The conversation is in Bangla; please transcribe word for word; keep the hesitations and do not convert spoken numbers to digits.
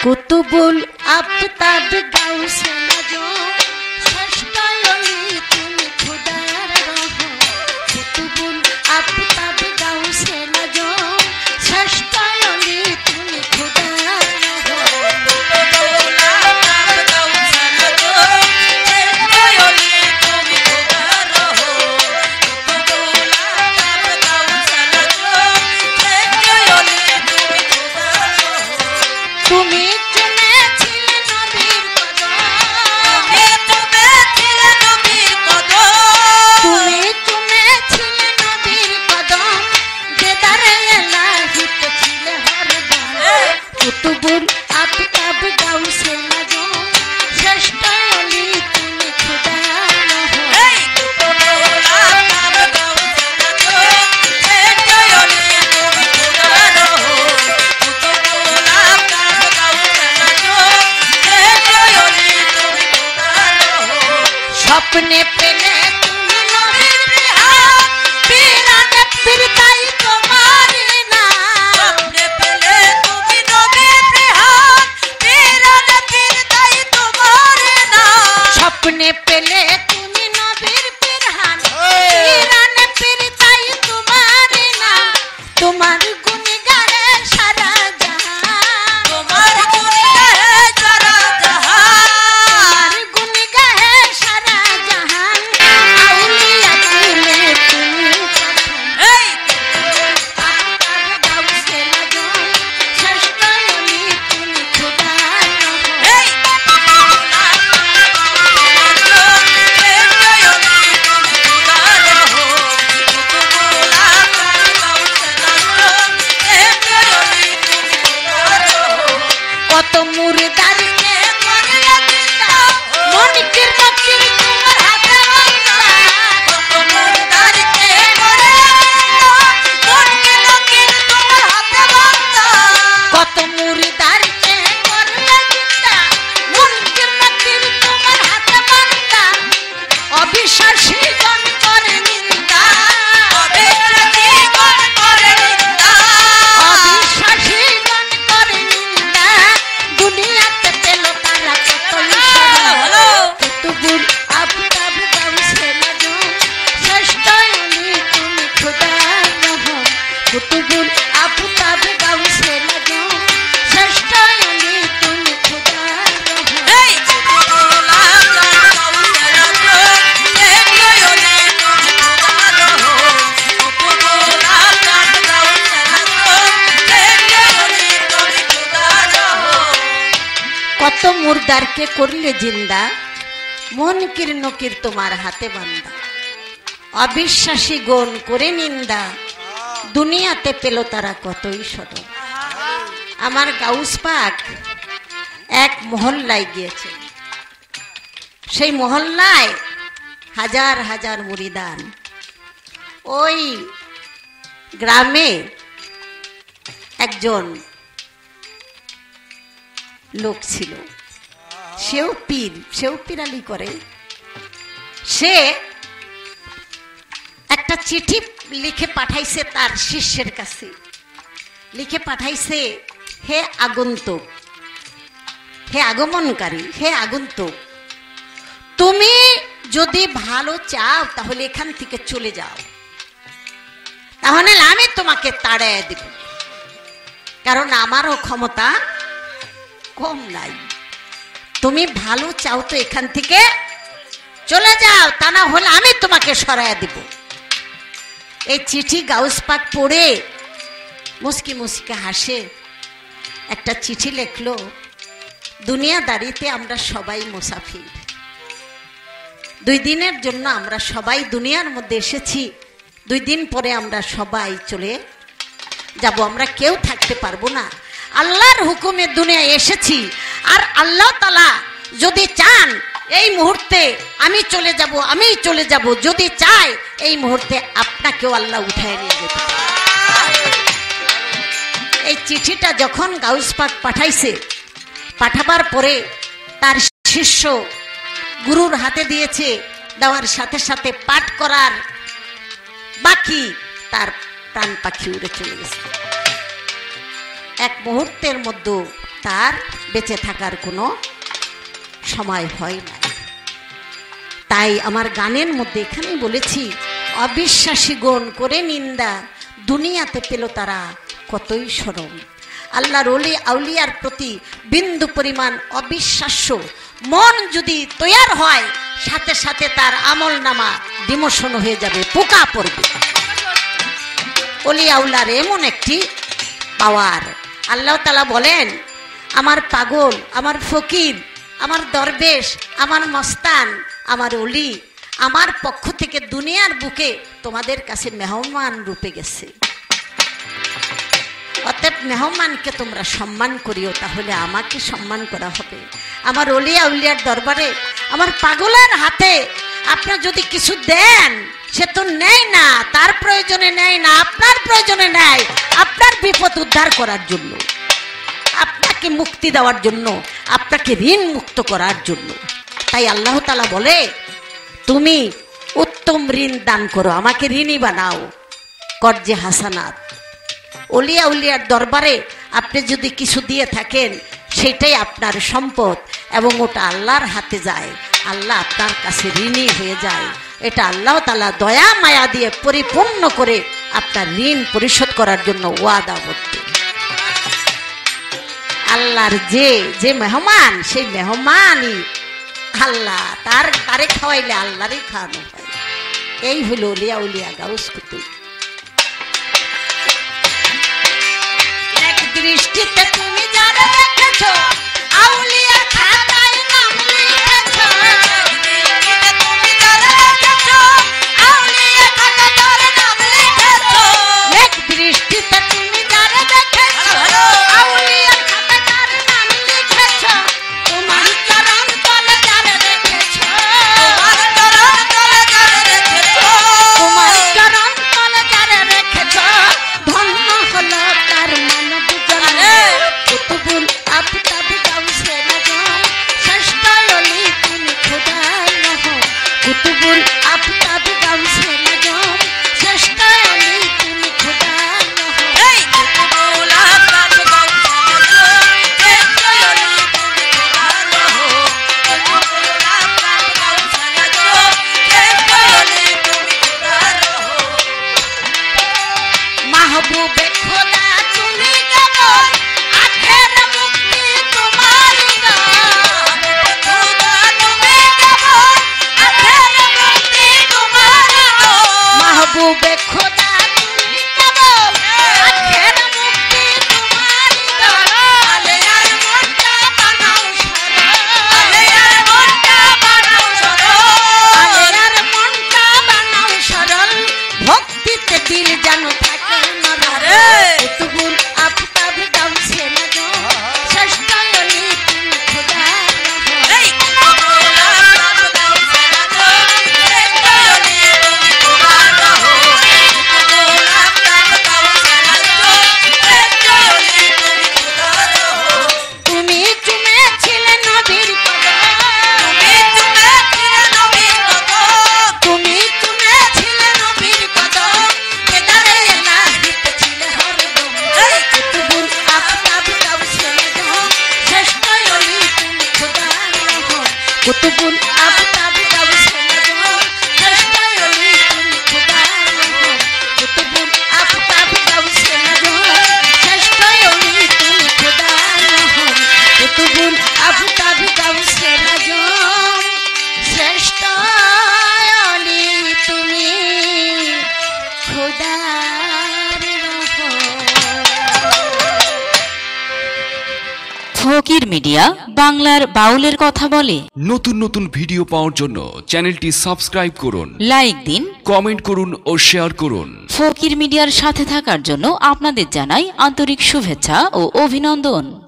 কুতুবুল আফতাব গাউসে নজম ষষ্ঠয় অলি তুমি খুদার রহম। কুতুবুল আফতাব গাউসে নজম ষষ্ঠয় অলি তুমি খুদার রহম। কুতুবুল আফতাব গাউসে নজম ষষ্ঠয় অলি তুমি খুদার রহম। কুতুবুল আফতাব গাউসে নজম ষষ্ঠয় অলি তুমি খুদার রহম। তুমি अपने पेले तुम नबीर बिहार पीरा ने पीरताई तुम्हारी ना। अपने पेले तुम नबीर बिहार पीरा ने पीरताई तुम्हारी ना। अपने पेले तुम नबीर बिहार पीरा ने पीरताई तुम्हारी ना। तुम्हार गुण गाए सारा जहां, तुम्हार गुण गाए सारा जहां, तुम्हार गुण गाए सारा मुर्दार के करले जिंदा मुनकिर नकिर तुम्हार हाथे बांधा। अविश्वासी गण करे निंदा दुनियाते पेलो तारा कतई सदर। आमार गाउस पाक एक महल्लाय गिয়েছে, সেই মহল্লায় হাজার হাজার মুরিদান। ওই গ্রামে একজন লোক ছিল, সেও পীর, সেও পীরালি করে। সে একটা চিঠি লিখে পাঠাইছে তার শিষ্যের কাছে। লিখে পাঠাইছে, হে আগন্তুক, হে আগমনকারী, হে আগন্তুক, তুমি যদি ভালো চাও তাহলে এখান থেকে চলে যাও, তাহলে আমি তোমাকে তাড়ায় দেব, কারণ আমারও ক্ষমতা কম নাই। তুমি ভালো চাও তো এখান থেকে চলে যাও, তা না হলে আমি তোমাকে সরাইয়া দিব। এই চিঠি গাউস পাক পড়ে মুস্কি মুস্কি হাসে। একটা চিঠি লিখলো, দুনিয়াদারিতে আমরা সবাই মুসাফির, দুই দিনের জন্য আমরা সবাই দুনিয়ার মধ্যে এসেছি, দুই দিন পরে আমরা সবাই চলে যাব, আমরা কেউ থাকতে পারবো না। আল্লাহর হুকুমে দুনিয়ায় এসেছি, আর আল্লাহ তাআলা যদি চান এই মুহূর্তে আমি চলে যাব, আমি চলে যাব, যদি চায় এই মুহূর্তে আপনাকেও আল্লাহ উঠায় নিয়ে যেতে পারে। এই চিঠিটা যখন গাউস পাক পাঠাইছে, পাঠাবার পরে তার শিষ্য গুরুর হাতে দিয়েছে, দেওয়ার সাথে সাথে পাঠ করার বাকি তার প্রাণ পাখি উড়ে চলে গেছে। এক মুহূর্তের মধ্যে তার বেঁচে থাকার কোনো সময় হয় না। তাই আমার গানের মধ্যে এখানেই বলেছি, অবিশ্বাসী গণ করে নিন্দা, দুনিয়াতে পেল তারা কতই শরম। আল্লাহর ওলি আউলিয়ার প্রতি বিন্দু পরিমাণ অবিশ্বাস্য মন যদি তৈয়ার হয়, সাথে সাথে তার আমল নামা ডিমোশন হয়ে যাবে, পোকা পড়বে। ওলি আউলার এমন একটি পাওয়ার। আল্লাহ তাআলা বলেন, আমার পাগল, আমার ফকির, আমার দরবেশ, আমার মস্তান, আমার ওলি আমার পক্ষ থেকে দুনিয়ার বুকে তোমাদের কাছে মেহমান রূপে গেছে। অতএব মেহমানকে তোমরা সম্মান করিও, তাহলে আমাকে সম্মান করা হবে। আমার ওলি আউলিয়ার দরবারে আমার পাগলের হাতে আপনারা যদি কিছু দেন, সে তো নেয় না, তার প্রয়োজনে নেয় না, আপনার প্রয়োজনে নেয়, আপনার বিপদ উদ্ধার করার জন্য, আপনাকে মুক্তি দেওয়ার জন্য, আপনাকে ঋণ মুক্ত করার জন্য। তাই আল্লাহ তাআলা বলে, তুমি উত্তম ঋণ দান করো, আমাকে ঋণী বানাও, কর্জে হাসানাত। ওলিয়া উলিয়ার দরবারে আপনি যদি কিছু দিয়ে থাকেন, সেটাই আপনার সম্পদ এবং ওটা আল্লাহর হাতে যায়, আল্লাহ আপনার কাছে ঋণী হয়ে যায়। এটা আল্লাহ তাআলা দয়া মায়া দিয়ে পরিপূর্ণ করে আপনার ঋণ পরিশোধ করার জন্য ওয়াদাবদ্ধ। আল্লাহর যে যে মেহমান, সেই মেহমানই আল্লাহ, তার তারে খাওয়াইলে আল্লাহরই খাওয়ানো হয়। এই হলো ওলিয়া উলিয়া গাউস কুতুব। এক দৃষ্টিতে তুমি যারা দেখেছো, আউলিয়া খাতায় নাম লিখেছো। তুমি যারা দেখেছো, আউলিয়া খাতায় নাম লিখেছো। এক দৃষ্টিতে তুমি যারা দেখেছো, আউলিয়া খাতায় নাম লিখেছো। তোমার চরণ তলে যারা রেখেছো, তোমার চরণ তলে যারা রেখেছো, তোমার চরণ তলে যারা রেখেছো, ধন্য হলো তার মানব জন্ম। কুতুবুল আফতাব গাউসে নজম, শ্রেষ্ঠ ওলি তুমি খোদার নহম। কুতুবুল আফতাব গাউসে নজম, শ্রেষ্ঠ ওলি তুমি খোদার নহম। এই কুতুবুল আফতাব গাউসে নজম, শ্রেষ্ঠ ওলি তুমি খোদার নহম। কুতুবুল আফতাব গাউসে নজম, শ্রেষ্ঠ ওলি তুমি খোদার নহম। মাহবুবে খোদা তুমি কেবল, আখের মুক্তি তোমারই দান। খোদা তুমি কেবল, আখের মুক্তি তোমারই দান। মাহবুবে খোদা তুমি কেবল, আখের মুক্তি তোমারই দান। আলেয়ার মনটা বানাও সরল, আলেয়ার মনটা বানাও সরল, আলেয়ার মনটা বানাও সরল। ভক্তিতে দিল যেন থাকে নরম। কুতুবুল আফতাব গাউসে নজম, শ্রেষ্ঠ ওলি তুমি খোদার নহম। এই কুতুবুল আফতাব গাউসে নজম, শ্রেষ্ঠ ওলি তুমি খোদার নহম। কুতুবুল আফতাব গাউসে নজম, শ্রেষ্ঠ ওলি তুমি খোদার নহম। তুমি চুমেছিলে নবীর কদম, তুমি চুমেছিলে নবীর কদম, তুমি চুমেছিলে নবীর কদম। কেদারে এলাহিতে ছিলে হরদম। এই কুতুবুল আফতাব গাউসে নজম, শ্রেষ্ঠ ওলি তুমি খোদার নহম। কুতুবুল আফতাব গাউসে নজম, শ্রেষ্ঠ ওলি তুমি খোদার নহম। কুতুবুল আফতাব গাউসে নজম, শ্রেষ্ঠ ওলি তুমি খোদার নহম। কুতুবুল আফতাব গাউসে নজম, শ্রেষ্ঠ ওলি তুমি খোদার নহম। ফকির মিডিয়া বাংলার বাউলের কথা বলে। নতুন নতুন ভিডিও পাওয়ার জন্য চ্যানেলটি সাবস্ক্রাইব করুন, লাইক দিন, কমেন্ট করুন ও শেয়ার করুন। ফকির মিডিয়ার সাথে থাকার জন্য আপনাদের জানাই আন্তরিক শুভেচ্ছা ও অভিনন্দন।